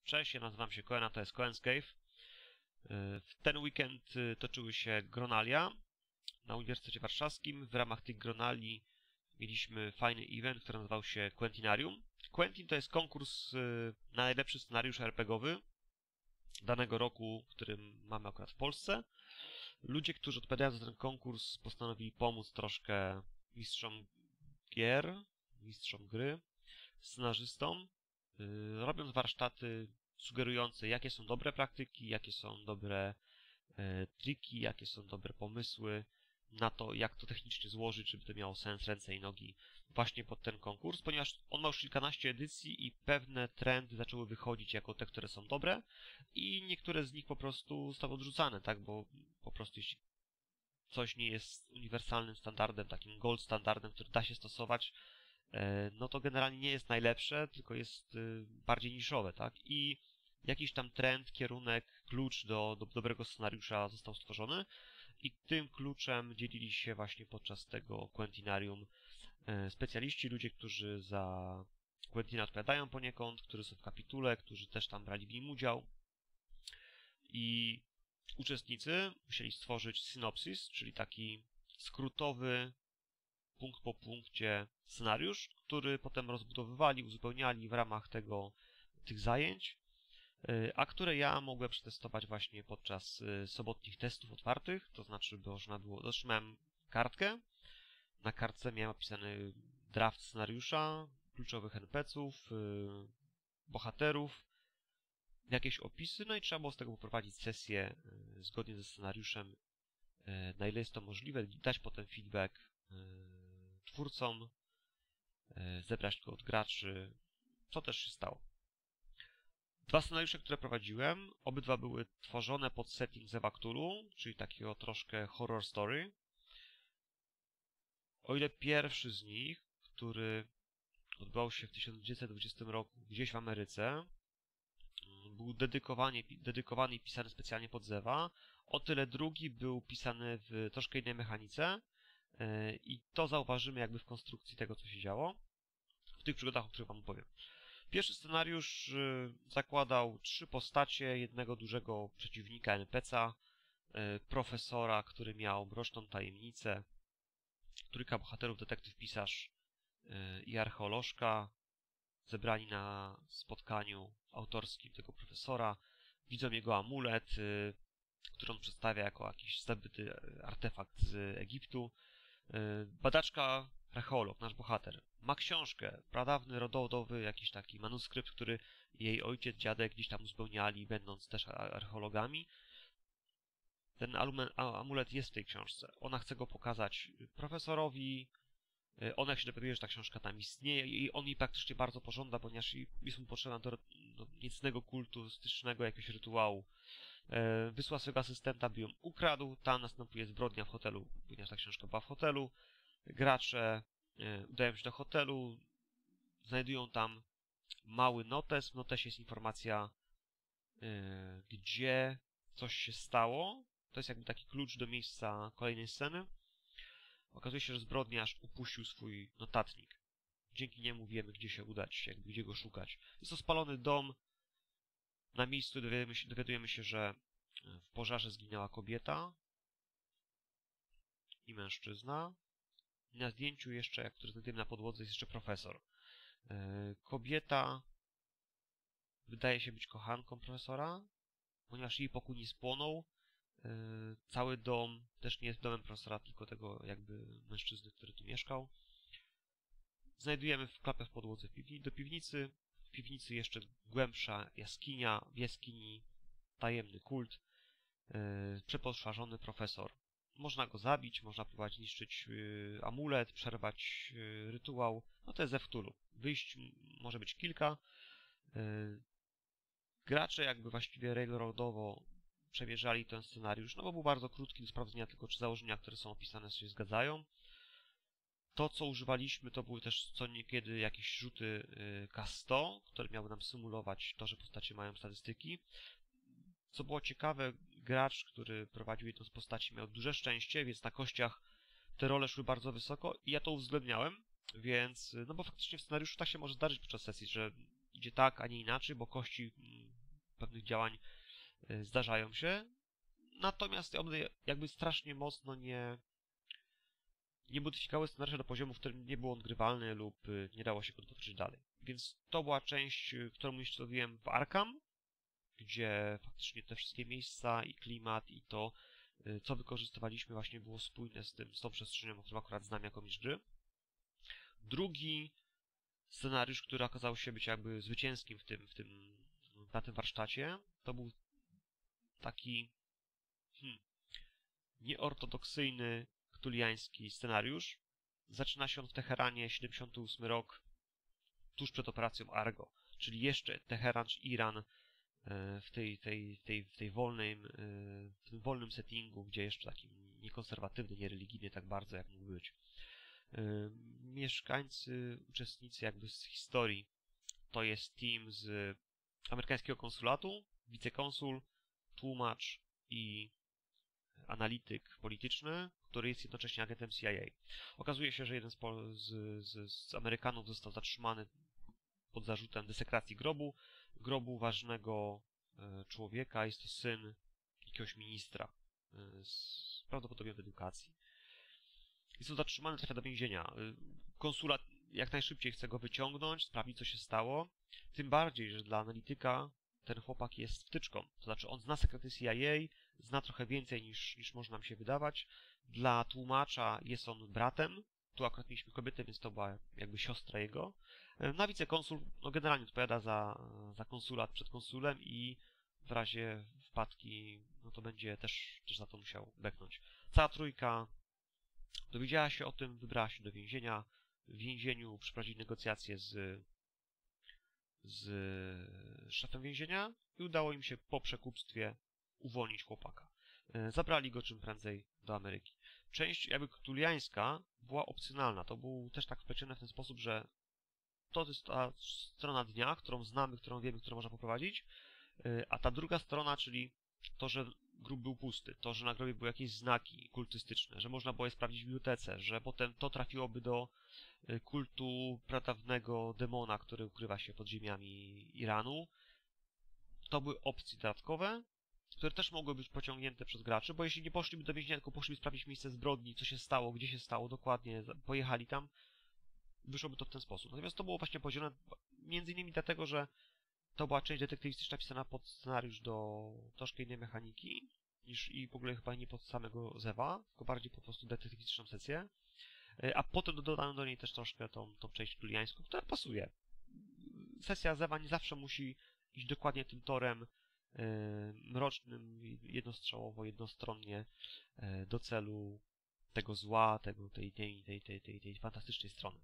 Cześć, ja nazywam się Koen, a to jest Koen's Cave. W ten weekend toczyły się Gronalia na Uniwersytecie Warszawskim. W ramach tych Gronali mieliśmy fajny event, który nazywał się Quentinarium. Quentin to jest konkurs na najlepszy scenariusz RPG-owy danego roku, którym mamy akurat w Polsce. Ludzie, którzy odpowiadają za ten konkurs, postanowili pomóc troszkę mistrzom gier, mistrzom gry, scenarzystom, robiąc warsztaty sugerujące, jakie są dobre praktyki, jakie są dobre triki, jakie są dobre pomysły na to, jak to technicznie złożyć, żeby to miało sens, ręce i nogi właśnie pod ten konkurs, ponieważ on ma już kilkanaście edycji i pewne trendy zaczęły wychodzić jako te, które są dobre i niektóre z nich po prostu zostały odrzucane, tak, bo po prostu jeśli coś nie jest uniwersalnym standardem, takim gold standardem, który da się stosować, no to generalnie nie jest najlepsze, tylko jest bardziej niszowe, tak? I jakiś tam trend, kierunek, klucz do dobrego scenariusza został stworzony i tym kluczem dzielili się właśnie podczas tego Quentinarium specjaliści, ludzie, którzy za Quentina odpowiadają poniekąd, którzy są w kapitule, którzy też tam brali w nim udział i uczestnicy musieli stworzyć synopsis, czyli taki skrótowy, punkt po punkcie scenariusz, który potem rozbudowywali, uzupełniali w ramach tych zajęć, a które ja mogłem przetestować właśnie podczas sobotnich testów otwartych, to znaczy, bo można było, otrzymałem kartkę, na kartce miałem opisany draft scenariusza, kluczowych NPC-ów, bohaterów, jakieś opisy, no i trzeba było z tego poprowadzić sesję zgodnie ze scenariuszem, na ile jest to możliwe, dać potem feedback twórcom, zebrać go od graczy, co też się stało. Dwa scenariusze, które prowadziłem, obydwa były tworzone pod setting Zewa Cthulhu, czyli takiego troszkę horror story. O ile pierwszy z nich, który odbywał się w 1920 roku gdzieś w Ameryce, był dedykowany i pisany specjalnie pod Zewa, o tyle drugi był pisany w troszkę innej mechanice i to zauważymy jakby w konstrukcji tego, co się działo w tych przygodach, o których wam opowiem. Pierwszy scenariusz zakładał 3 postacie, jednego dużego przeciwnika NPC-a, profesora, który miał mroczną tajemnicę, trójka bohaterów, detektyw, pisarz i archeolożka, zebrani na spotkaniu autorskim tego profesora, widzą jego amulet, który on przedstawia jako jakiś zdobyty artefakt z Egiptu. Badaczka, archeolog, nasz bohater, ma książkę, pradawny, rodowy, jakiś taki manuskrypt, który jej ojciec, dziadek gdzieś tam uzupełniali, będąc też archeologami. Ten amulet jest w tej książce. Ona chce go pokazać profesorowi. On jak się dowiaduje, że ta książka tam istnieje i on jej praktycznie bardzo pożąda, ponieważ jest mu potrzebna do niecnego kultystycznego jakiegoś rytuału. Wysła swego asystenta, by ją ukradł. Tam następuje zbrodnia w hotelu, ponieważ ta książka była w hotelu. Gracze udają się do hotelu, znajdują tam mały notes. W notesie jest informacja, gdzie coś się stało. To jest jakby taki klucz do miejsca kolejnej sceny. Okazuje się, że zbrodniarz upuścił swój notatnik. Dzięki niemu wiemy, gdzie się udać, jakby gdzie go szukać. Jest to spalony dom. Na miejscu dowiadujemy się, że w pożarze zginęła kobieta i mężczyzna. I na zdjęciu jeszcze, który znajdujemy na podłodze, jest jeszcze profesor. Kobieta wydaje się być kochanką profesora, ponieważ jej pokój nie spłonął. Cały dom też nie jest domem profesora, tylko tego jakby mężczyzny, który tu mieszkał. Znajdujemy klapę w podłodze do piwnicy. W piwnicy jeszcze głębsza jaskinia, w jaskini tajemny kult, przepoczwarzony profesor. Można go zabić, można próbować niszczyć amulet, przerwać rytuał. No to jest Zew Cthulhu. Wyjść może być kilka. Gracze jakby właściwie railroadowo przemierzali ten scenariusz, no bo był bardzo krótki do sprawdzenia tylko, czy założenia, które są opisane, się zgadzają. To, co używaliśmy, to były też co niekiedy jakieś rzuty K100, które miały nam symulować to, że postacie mają statystyki. Co było ciekawe, gracz, który prowadził jedną z postaci, miał duże szczęście, więc na kościach te role szły bardzo wysoko i ja to uwzględniałem, więc, no bo faktycznie w scenariuszu tak się może zdarzyć podczas sesji, że idzie tak, a nie inaczej, bo kości pewnych działań zdarzają się. Natomiast one jakby strasznie mocno nie modyfikowały scenariusza do poziomu, w którym nie był on grywalny lub nie dało się go potoczyć dalej. Więc to była część, którą umiejscowiłem w Arkham, gdzie faktycznie te wszystkie miejsca i klimat i to, co wykorzystywaliśmy, właśnie było spójne z tą przestrzenią, którą akurat znam jako mistrz gry. Drugi scenariusz, który okazał się być jakby zwycięskim na tym warsztacie, to był taki nieortodoksyjny, cthulhiański scenariusz. Zaczyna się on w Teheranie, 78 rok, tuż przed operacją Argo, czyli jeszcze Teheran czy Iran w tym wolnym settingu, gdzie jeszcze taki niekonserwatywny, niereligijny tak bardzo, jak mógł być. Mieszkańcy, uczestnicy jakby z historii, to jest team z amerykańskiego konsulatu, wicekonsul, tłumacz i analityk polityczny, który jest jednocześnie agentem CIA. Okazuje się, że jeden z Amerykanów został zatrzymany pod zarzutem desekracji grobu ważnego człowieka. Jest to syn jakiegoś ministra, prawdopodobnie od edukacji. Jest on zatrzymany, trafia do więzienia. Konsulat jak najszybciej chce go wyciągnąć, sprawdzić, co się stało. Tym bardziej, że dla analityka ten chłopak jest wtyczką. To znaczy, on zna sekrety CIA, zna trochę więcej niż może nam się wydawać. Dla tłumacza jest on bratem. Tu akurat mieliśmy kobietę, więc to była jakby siostra jego. Na wicekonsul generalnie odpowiada za konsulat przed konsulem i w razie wpadki, to będzie też za to musiał beknąć. Cała trójka dowiedziała się o tym, wybrała się do więzienia. W więzieniu przeprowadzili negocjacje z szefem więzienia i udało im się po przekupstwie uwolnić chłopaka. Zabrali go czym prędzej do Ameryki. Część jakby cthulhiańska była opcjonalna. To był też tak wplecione w ten sposób, że to jest ta strona dnia, którą znamy, którą wiemy, którą można poprowadzić, a ta druga strona, czyli to, że grób był pusty, to, że na grobie były jakieś znaki kultystyczne, że można było je sprawdzić w bibliotece, że potem to trafiłoby do kultu pradawnego demona, który ukrywa się pod ziemiami Iranu. To były opcje dodatkowe, które też mogły być pociągnięte przez graczy, bo jeśli nie poszliby do więzienia, tylko poszliby sprawdzić miejsce zbrodni, co się stało, gdzie się stało dokładnie, pojechali tam, wyszłoby to w ten sposób. Natomiast to było właśnie podzielone między innymi dlatego, że to była część detektywistyczna pisana pod scenariusz do troszkę innej mechaniki, i w ogóle chyba nie pod samego Zewa, tylko bardziej po prostu detektywistyczną sesję. A potem dodano do niej też troszkę tą część cthulhiańską, która pasuje. Sesja Zewa nie zawsze musi iść dokładnie tym torem mrocznym, jednostrzałowo, jednostronnie do celu tego zła, tej fantastycznej strony.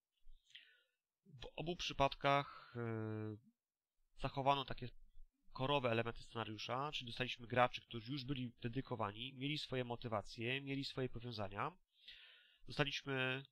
W obu przypadkach zachowano takie korowe elementy scenariusza, czyli dostaliśmy graczy, którzy już byli dedykowani, mieli swoje motywacje, mieli swoje powiązania. Dostaliśmy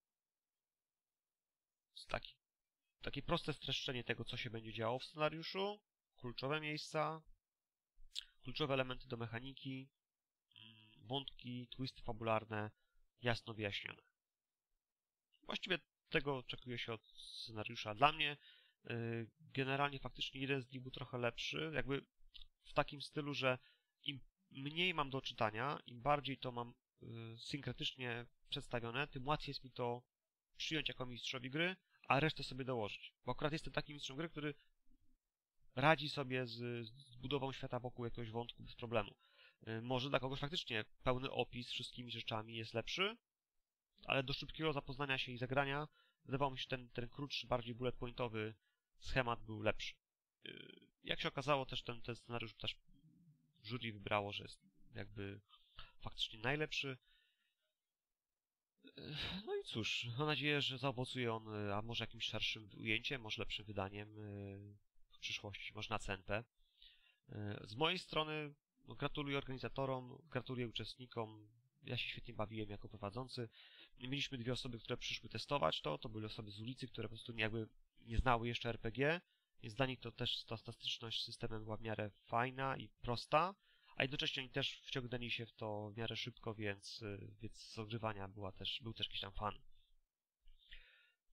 takie proste streszczenie tego, co się będzie działo w scenariuszu, kluczowe miejsca, kluczowe elementy do mechaniki, wątki, twisty fabularne, jasno wyjaśnione. Właściwie tego oczekuje się od scenariusza. Dla mnie generalnie faktycznie jeden z nich był trochę lepszy, jakby w takim stylu, że im mniej mam do czytania, im bardziej to mam synkretycznie przedstawione, tym łatwiej jest mi to przyjąć jako mistrzowi gry, a resztę sobie dołożyć. Bo akurat jestem takim mistrzem gry, który radzi sobie z budową świata wokół jakiegoś wątku bez problemu. Może dla kogoś faktycznie pełny opis wszystkimi rzeczami jest lepszy, ale do szybkiego zapoznania się i zagrania wydawało mi się ten krótszy, bardziej bullet pointowy schemat był lepszy. Jak się okazało, też ten scenariusz też jury wybrało, że jest jakby faktycznie najlepszy. No i cóż, mam nadzieję, że zaowocuje on, a może jakimś szerszym ujęciem, może lepszym wydaniem w przyszłości, może na CNP. Z mojej strony gratuluję organizatorom, gratuluję uczestnikom. Ja się świetnie bawiłem jako prowadzący. Mieliśmy dwie osoby, które przyszły testować to były osoby z ulicy, które po prostu jakby nie znały jeszcze RPG, więc dla nich to też ta stastyczność z systemem była w miarę fajna i prosta, a jednocześnie oni też wciągnęli się w to w miarę szybko, więc z ogrywania był też jakiś tam fan.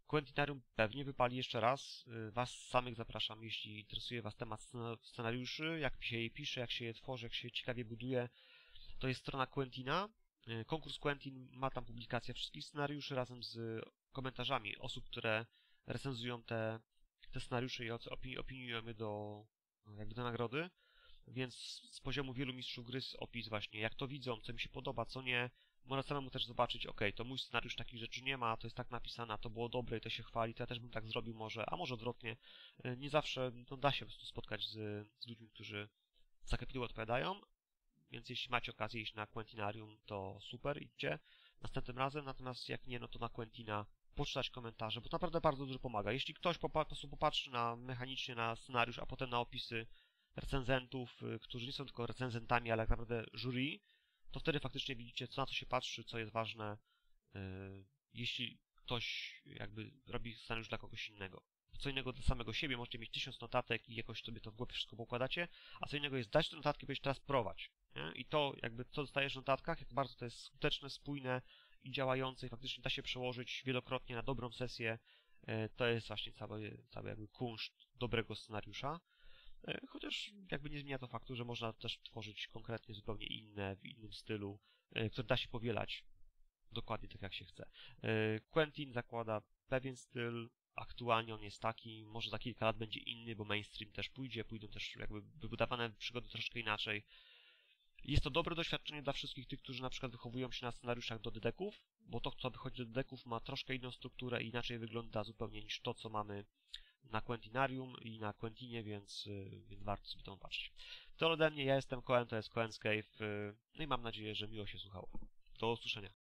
Quentinarium pewnie wypali jeszcze raz. Was samych zapraszam, jeśli interesuje Was temat scenariuszy, jak się je pisze, jak się je tworzy, jak się je ciekawie buduje. To jest strona Quentina. Konkurs Quentin ma tam publikację wszystkich scenariuszy razem z komentarzami osób, które recenzują te scenariusze i opiniują je do nagrody. Więc z poziomu wielu mistrzów gry opis właśnie, jak to widzą, co mi się podoba, co nie. Można samemu też zobaczyć, ok, to mój scenariusz takich rzeczy nie ma, to jest tak napisane, a to było dobre i to się chwali, to ja też bym tak zrobił może, a może odwrotnie. Nie zawsze da się po prostu spotkać z ludźmi, którzy za kapituły odpowiadają, więc jeśli macie okazję iść na Quentinarium, to super, idźcie następnym razem, natomiast jak nie, no to na Quentina poczytać komentarze, bo to naprawdę bardzo dużo pomaga. Jeśli ktoś po prostu popatrzy mechanicznie na scenariusz, a potem na opisy recenzentów, którzy nie są tylko recenzentami, ale tak naprawdę jury, to wtedy faktycznie widzicie, na co się patrzy, co jest ważne, jeśli ktoś jakby robi scenariusz dla kogoś innego. Co innego dla samego siebie, możecie mieć 1000 notatek i jakoś sobie to w głowie wszystko poukładacie, a co innego jest dać te notatki i powiedzieć teraz prowadź. Nie? I to jakby co dostajesz w notatkach, jak bardzo to jest skuteczne, spójne i działające i faktycznie da się przełożyć wielokrotnie na dobrą sesję, to jest właśnie cały jakby kunszt dobrego scenariusza. Chociaż jakby nie zmienia to faktu, że można też tworzyć konkretnie zupełnie inne, w innym stylu, które da się powielać dokładnie tak jak się chce. Quentin zakłada pewien styl, aktualnie on jest taki, może za kilka lat będzie inny, bo mainstream też pójdą też jakby wybudowane przygody troszeczkę inaczej. Jest to dobre doświadczenie dla wszystkich tych, którzy na przykład wychowują się na scenariuszach do dedeków, bo to, co wychodzi do dedeków, ma troszkę inną strukturę i inaczej wygląda zupełnie niż to, co mamy na Quentinarium i na Quentinie, więc warto sobie to patrzeć. To ode mnie, ja jestem Koen, to jest Koen's Cave, no i mam nadzieję, że miło się słuchało. Do usłyszenia.